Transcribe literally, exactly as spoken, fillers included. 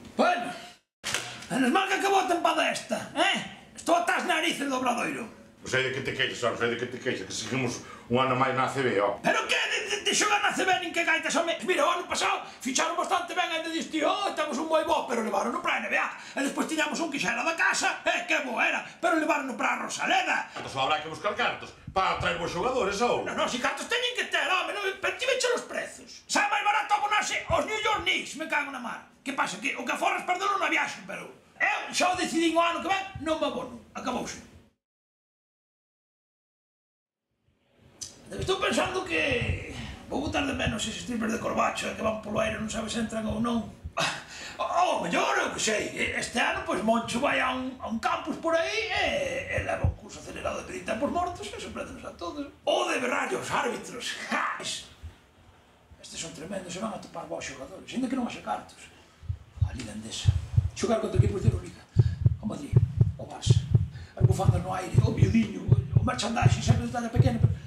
Bueno, menos mal que acabou a tempada esta, eh? Estou ata as narices do Obradoiro. Non sei de que te queixas, non sei de que te queixas, que seguimos un ano máis na A C B, ó. Pero que de, de, de xogar na A C B nin que gaitas ao mes? Mira, o ano pasado ficharon bastante ben, ainda diste, oh, temos un moi bo, pero levaron-no para a N B A. E despois tiñamos un que xa era da casa, eh, que bo era, pero levaron-no para a Rosaleda. Entón só habrá que buscar cartos para traer bons xogadores, ou? Non, non, si cartos teñen que ter, home, non, pero ti veche os prezos. Sabe máis barato abonarse aos New York Knicks, me cago na mar. Que pasa, que o que aforras perdelo na viaxe, pero eu xa o decidín o ano que ven, non me abono, acabouse. Estou pensando que vou botar de menos eses strippers de Corbacho que van polo aire, non sabes se entran ou non. Ao mellor, eu que sei, este ano, pois, Moncho vai a un, a un campus por aí e, e leva un curso acelerado de pedir tempos mortos e sorpréndenos a todos. Ou de berrarlle aos árbitros. Estes son tremendos, se van a topar bons xogadores, ainda que non haxa cartos. A Liga Endesa. Xogar contra equipos de Euroliga. O Madrid, o Barça, as bufandas no aire, o viudiño, o merchandising sempre de talla pequena, pero